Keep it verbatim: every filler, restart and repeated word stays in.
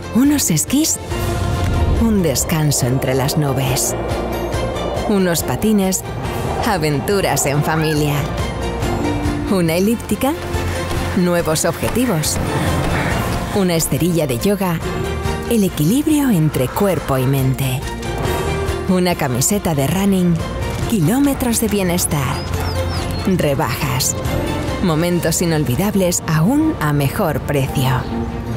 Unos esquís, un descanso entre las nubes. Unos patines, aventuras en familia. Una elíptica, nuevos objetivos. Una esterilla de yoga, el equilibrio entre cuerpo y mente. Una camiseta de running, kilómetros de bienestar. Rebajas, momentos inolvidables aún a mejor precio.